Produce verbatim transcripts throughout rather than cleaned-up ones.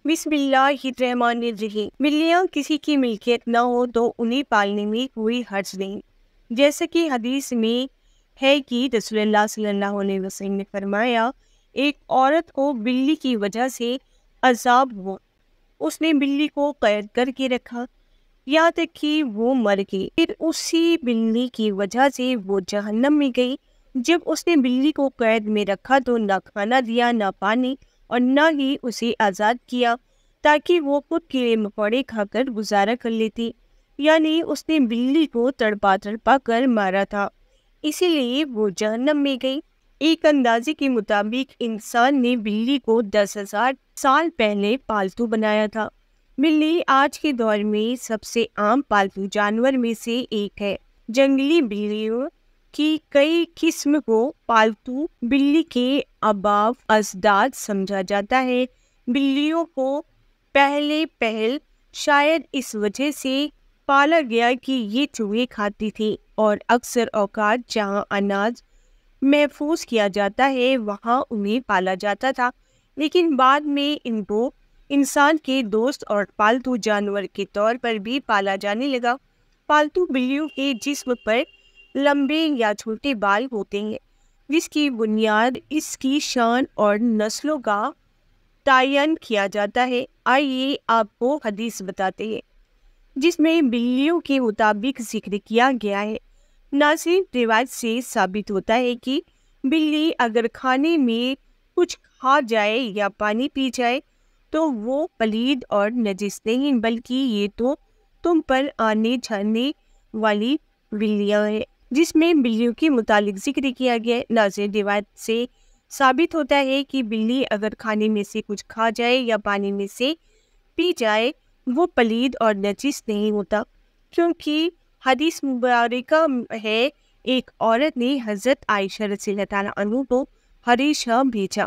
بسم اللہ الرحمن الرحیم۔ بلیاں کسی کی ملکیت نہ ہو تو انہیں پالنے میں کوئی حرج نہیں، جیسا کہ حدیث میں ہے کہ رسول اللہ صلی اللہ علیہ وسلم نے فرمایا، ایک عورت کو بلی کی وجہ سے عذاب ہوا، اس نے بلی کو قید کر کے رکھا یہاں تک کہ وہ مر گئی، پھر اسی بلی کی وجہ سے وہ جہنم میں گئی۔ جب اس نے بلی کو قید میں رکھا تو نہ کھانا دیا، نہ پانی، اور نہ ہی اسے آزاد کیا تاکہ وہ خود کیڑے مکوڑے کھا کر گزارا کر لیتی، یعنی اس نے بلی کو تڑپا تڑپا کر مارا تھا، اسی لیے وہ جہنم میں گئی۔ ایک اندازے کے مطابق انسان نے بلی کو دس ہزار سال پہلے پالتو بنایا تھا۔ بلی آج کے دور میں سب سے عام پالتو جانور میں سے ایک ہے۔ جنگلی بلیوں کی کئی قسم کو پالتو بلی کے آباء اجداد سمجھا جاتا ہے۔ بلیوں کو پہلے پہل شاید اس وجہ سے پالا گیا کہ یہ چوہے کھاتی تھی اور اکثر اوقات جہاں اناج محفوظ کیا جاتا ہے وہاں انہیں پالا جاتا تھا، لیکن بعد میں ان کو انسان کے دوست اور پالتو جانور کے طور پر بھی پالا جانے لگا۔ پالتو بلیوں کے جسم پر لمبے یا چھوٹے بال ہوتے ہیں، جس کی بنیاد اس کی شان اور نسلوں کا تعین کیا جاتا ہے۔ آئیے آپ کو حدیث بتاتے ہیں جس میں بلیوں کے مطابق ذکر کیا گیا ہے۔ ناظرین، روایت سے ثابت ہوتا ہے کہ بلی اگر کھانے میں کچھ کھا جائے یا پانی پی جائے تو وہ پلید اور نجس نہیں، بلکہ یہ تو تم پر آنے جانے والی بلیاں ہیں، جس میں بلیوں کے متعلق ذکر کیا گیا ہے۔ ناظرین، روایت سے ثابت ہوتا ہے کہ بلی اگر کھانے میں سے کچھ کھا جائے یا پانی میں سے پی جائے وہ پلید اور نجس نہیں ہوتا، کیونکہ حدیث مبارکہ ہے ایک عورت نے حضرت عائشہ رضی اللہ تعالیٰ عنہ کو ہریسہ بھیجا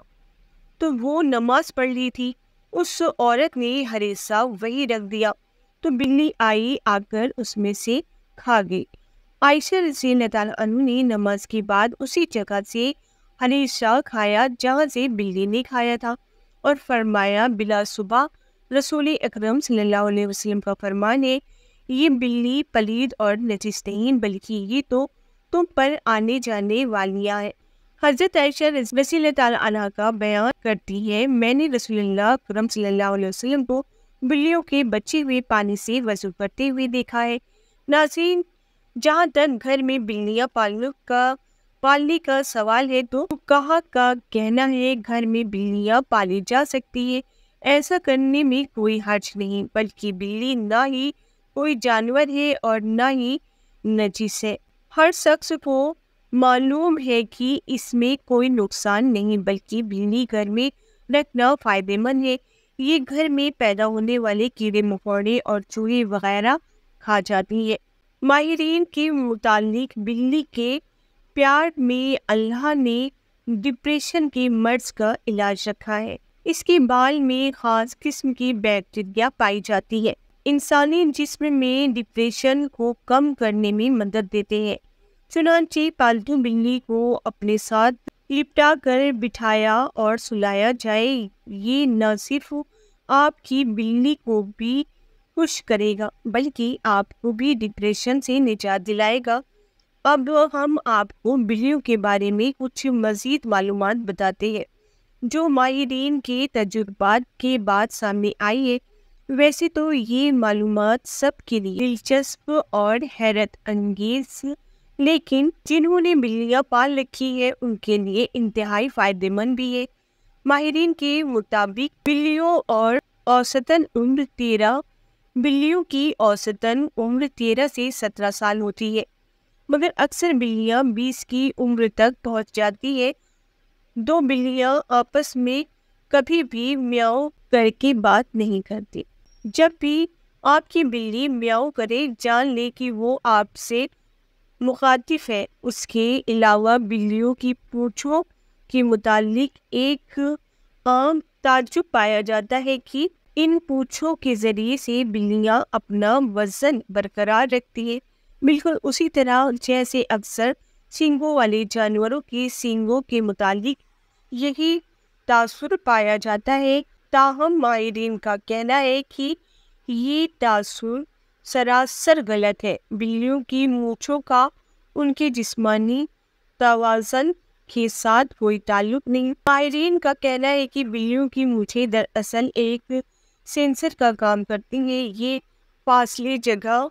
تو وہ نماز پڑھ رہی تھی، اس عورت نے ہریسہ وہی رکھ دیا تو بلی آئی آ کر اس میں سے کھا گئی۔ عائشہ رضی اللہ تعالیٰ عنہ نے نماز کے بعد اسی جگہ سے ہریسہ کھایا جہاں سے بلی نے کھایا تھا، اور فرمایا، بلا صبح رسول اکرم صلی اللہ علیہ وسلم کا فرمان ہے، یہ بلی پلید اور نجس نہیں بلکہ یہ تو تم پر آنے جانے والیاں ہیں۔ حضرت عائشہ رضی اللہ تعالیٰ عنہ کا بیان کرتی ہے، میں نے رسول اللہ اکرم صلی اللہ علیہ وسلم کو بلیوں کے بچے ہوئے پانی سے وضو کرتے ہوئے دیکھا ہے۔ ناظرین، جہاں تک گھر میں بلیاں پالنے کا پالنے کا سوال ہے تو فقہا کا کہنا ہے گھر میں بلیاں پالی جا سکتی ہے، ایسا کرنے میں کوئی حرج نہیں، بلکہ بلی نہ ہی کوئی جانور ہے اور نہ ہی نجس ہے۔ ہر شخص کو معلوم ہے کہ اس میں کوئی نقصان نہیں، بلکہ بلی گھر میں رکھنا فائدہ مند ہے، یہ گھر میں پیدا ہونے والے کیڑے مکوڑے اور چوہے وغیرہ کھا جاتی ہے۔ ماہرین کے مطابق بلی کے پیار میں اللہ نے ڈپریشن کے مرض کا علاج رکھا ہے۔ اس کے بال میں خاص قسم کی بیکٹیریا پائی جاتی ہے، انسانی جسم میں ڈپریشن کو کم کرنے میں مدد دیتے ہیں۔ چنانچہ پالتو بلی کو اپنے ساتھ لپٹا کر بٹھایا اور سلایا جائے، یہ نہ صرف آپ کی بلی کو بھی خوش کرے گا بلکہ آپ کو بھی ڈپریشن سے نجات دلائے گا۔ اب ہم آپ کو بلیوں کے بارے میں کچھ مزید معلومات بتاتے ہیں جو ماہرین کے تجربات کے بعد سامنے آئی ہے۔ ویسے تو یہ معلومات سب کے لیے دلچسپ اور حیرت انگیز، لیکن جنہوں نے بلیاں پال رکھی ہے ان کے لیے انتہائی فائدہ مند بھی ہے۔ ماہرین کے مطابق بلیوں اور اوسطاً عمر تیرہ بلیوں کی اوسطاً عمر تیرہ سے سترہ سال ہوتی ہے، مگر اکثر بلیاں بیس کی عمر تک پہنچ جاتی ہے۔ دو بلیاں آپس میں کبھی بھی میاؤں کر کے بات نہیں کرتی، جب بھی آپ کی بلی میاؤں کرے جان لے کہ وہ آپ سے مخاطب ہے۔ اس کے علاوہ بلیوں کی پونچھوں کے متعلق ایک عام تعجب پایا جاتا ہے کہ ان پونچھوں کے ذریعے سے بلیاں اپنا وزن برقرار رکھتی ہیں، بالکل اسی طرح جیسے اکثر سینگوں والے جانوروں کے سینگوں کے متعلق یہی تاثر پایا جاتا ہے تاہم ماہرین کا کہنا ہے کہ یہ تاثر سراسر غلط ہے۔ بلیوں کی مونچھوں کا ان کے جسمانی توازن کے ساتھ کوئی تعلق نہیں۔ ماہرین کا کہنا ہے کہ بلیوں کی مونچھیں دراصل ایک سینسر کا کام کرتی ہیں۔ یہ فاصلے، جگہ،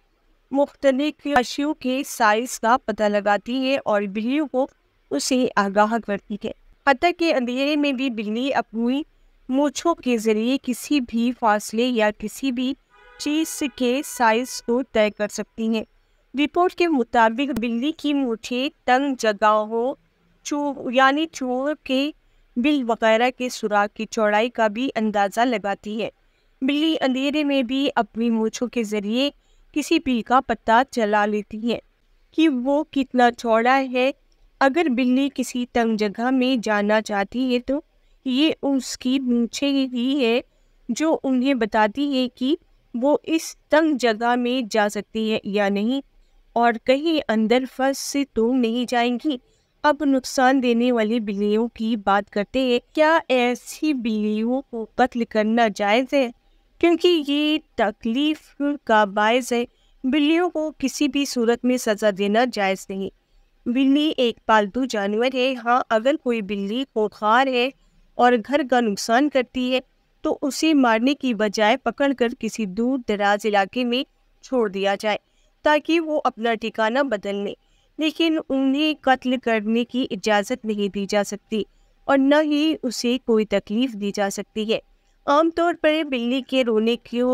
مختلف اشیاء کے سائز کا پتہ لگاتی ہے اور بلیوں کو اسے آگاہ کرتی ہے۔ حتیٰ کہ اندھیرے میں بھی بلی اپنی مونچھوں کے ذریعے کسی بھی فاصلے یا کسی بھی چیز کے سائز کو طے کر سکتی ہیں۔ رپورٹ کے مطابق بلی کی مونچھیں تنگ جگہوں چوب یعنی چوہوں کے بل وغیرہ کے سوراخ کی چوڑائی کا بھی اندازہ لگاتی ہے۔ بلی اندھیرے میں بھی اپنی مونچھوں کے ذریعے کسی بل کا پتہ چلا لیتی ہے کہ وہ کتنا چوڑا ہے۔ اگر بلی کسی تنگ جگہ میں جانا چاہتی ہے تو یہ اس کی مونچھیں ہی ہے جو انہیں بتاتی ہے کہ وہ اس تنگ جگہ میں جا سکتی ہے یا نہیں اور کہیں اندر پھنس تو نہیں جائیں گی۔ اب نقصان دینے والی بلیوں کی بات کرتے ہیں۔ کیا ایسی بلیوں کو قتل کرنا جائز ہے؟ کیونکہ یہ تکلیف کا باعث ہے، بلیوں کو کسی بھی صورت میں سزا دینا جائز نہیں۔ بلی ایک پالتو جانور ہے۔ ہاں، اگر کوئی بلی خونخوار ہے اور گھر کا نقصان کرتی ہے تو اسے مارنے کی بجائے پکڑ کر کسی دور دراز علاقے میں چھوڑ دیا جائے تاکہ وہ اپنا ٹھکانہ بدل لیں، لیکن انہیں قتل کرنے کی اجازت نہیں دی جا سکتی اور نہ ہی اسے کوئی تکلیف دی جا سکتی ہے۔ عام طور پر بلی کے رونے کو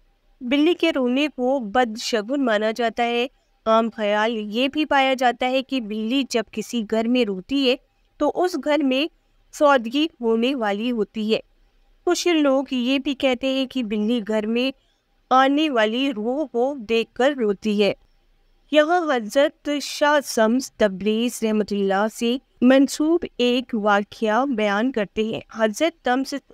بلی کے رونے کو بدشگون مانا جاتا ہے۔ عام خیال یہ بھی پایا جاتا ہے کہ بلی جب کسی گھر میں روتی ہے تو اس گھر میں سودگی ہونے والی ہوتی ہے۔ کچھ لوگ یہ بھی کہتے ہیں کہ بلی گھر میں آنے والی روح کو دیکھ کر روتی ہے۔ یہاں حضرت شاہ شمس تبریز رحمۃ اللہ سے منسوب ایک واقعہ بیان کرتے ہیں۔ حضرت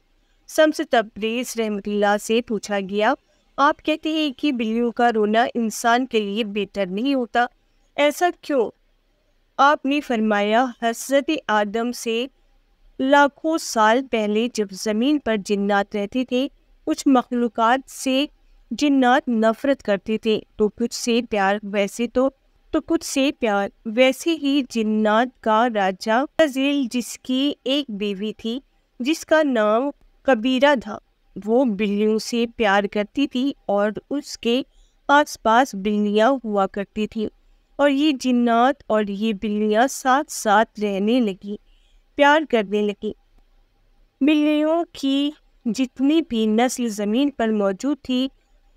شمس تبریز رحمۃ اللہ سے پوچھا گیا، آپ کہتے ہیں کہ بلیوں کا رونا انسان کے لیے بہتر نہیں ہوتا، ایسا کیوں؟ آپ نے فرمایا، حضرت آدم سے لاکھوں سال پہلے جب زمین پر جنات رہتے تھے، کچھ مخلوقات سے جنات نفرت کرتے تھے تو کچھ سے پیار ویسے تو تو کچھ سے پیار ویسے ہی جنات کا راجہ فضیل، جس کی ایک بیوی تھی جس کا نام کبیرہ تھا، وہ بلیوں سے پیار کرتی تھی اور اس کے آس پاس بلیاں ہوا کرتی تھی اور یہ جنات اور یہ بلیاں ساتھ ساتھ رہنے لگی، پیار کرنے لگی۔ بلیوں کی جتنی بھی نسل زمین پر موجود تھی،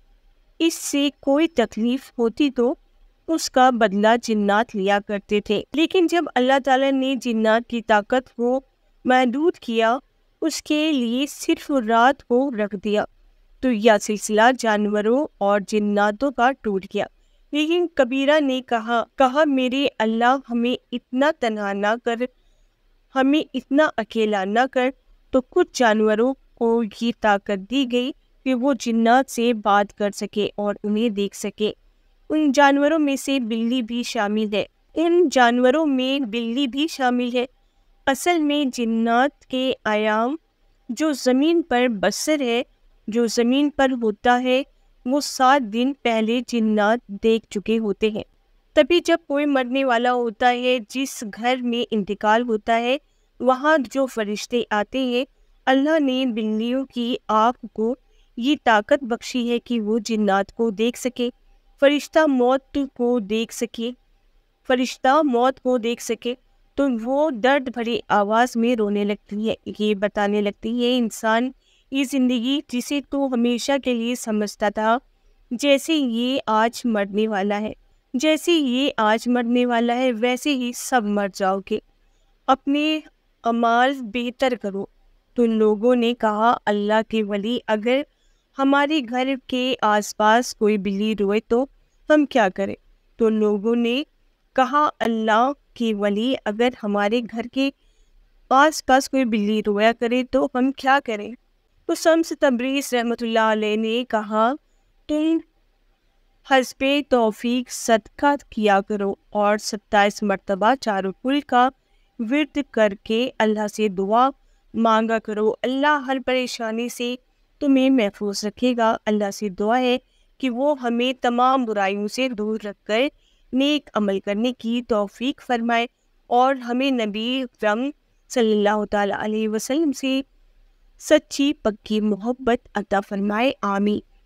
اس سے کوئی تکلیف ہوتی تو اس کا بدلہ جنات لیا کرتے تھے، لیکن جب اللہ تعالیٰ نے جنات کی طاقت کو محدود کیا، اس کے لیے صرف رات کو رکھ دیا، تو یہ سلسلہ جانوروں اور جناتوں کا ٹوٹ گیا۔ لیکن کبیرہ نے کہا کہا میرے اللہ، ہمیں اتنا تنہا نہ کر، ہمیں اتنا اکیلا نہ کر۔ تو کچھ جانوروں کو یہ طاقت دی گئی کہ وہ جنات سے بات کر سکے اور انہیں دیکھ سکے۔ ان جانوروں میں سے بلی بھی شامل ہے ان جانوروں میں بلی بھی شامل ہے۔ اصل میں جنات کے ایام جو زمین پر بسر ہے، جو زمین پر ہوتا ہے، وہ سات دن پہلے جنات دیکھ چکے ہوتے ہیں۔ تبھی جب کوئی مرنے والا ہوتا ہے، جس گھر میں انتقال ہوتا ہے، وہاں جو فرشتے آتے ہیں، اللہ نے بلیوں کی آنکھ کو یہ طاقت بخشی ہے کہ وہ جنات کو دیکھ سکے، فرشتہ موت کو دیکھ سکے فرشتہ موت کو دیکھ سکے تو وہ درد بھری آواز میں رونے لگتی ہے، یہ بتانے لگتی ہے انسان یہ زندگی جسے تو ہمیشہ کے لیے سمجھتا تھا، جیسے یہ آج مرنے والا ہے جیسے یہ آج مرنے والا ہے ویسے ہی سب مر جاؤ گے، اپنے اعمال بہتر کرو۔ تو لوگوں نے کہا، اللہ کے ولی، اگر ہمارے گھر کے آس پاس کوئی بلی روئے تو ہم کیا کریں؟ تو لوگوں نے کہا، اللہ کے ولی، اگر ہمارے گھر کے آس پاس کوئی بلی رویا کرے تو ہم کیا کریں؟ تو شمس تبریز رحمۃ اللہ علیہ نے کہا، تم حسب توفیق صدقہ کیا کرو اور ستائیس مرتبہ چاروں کل کا ورد کر کے اللہ سے دعا مانگا کرو، اللہ ہر پریشانی سے تمہیں محفوظ رکھے گا۔ اللہ سے دعا ہے کہ وہ ہمیں تمام برائیوں سے دور رکھ کر نیک عمل کرنے کی توفیق فرمائے اور ہمیں نبی اکرم صلی اللہ تعالیٰ علیہ وسلم سے سچی پکی محبت عطا فرمائے، آمین۔